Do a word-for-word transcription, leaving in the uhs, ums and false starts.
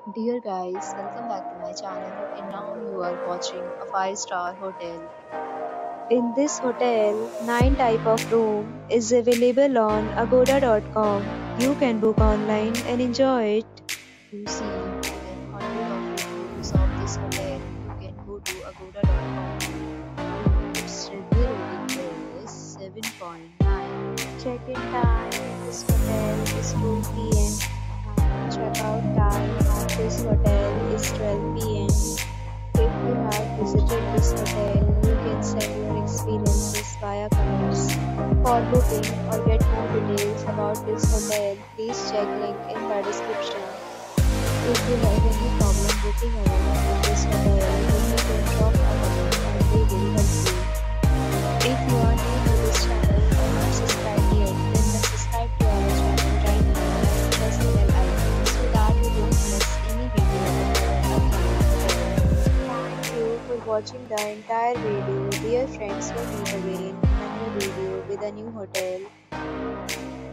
Dear guys, welcome back to my channel and now you are watching a five star hotel. In this hotel, nine type of room is available on agoda dot com. You can book online and enjoy it. To see more than one hundred of reviews of this hotel, you can go to agoda dot com. Its review rating is seven point nine. Check-in time in this hotel is two p m and check-out time of this hotel is twelve p m. If you have visited this hotel, you can send your experiences via comments. For booking or get more details about this hotel, please check link in the description. If you have any problem booking a room in this hotel, then you can drop a comment and we will help you. If you are new to this channel or not subscribed yet, then subscribe to our channel right now and press the bell icon so that you don't miss any video of our upcoming hotel. Thank you for watching the entire video. Dear friends, we'll meet again in a new video with a new hotel.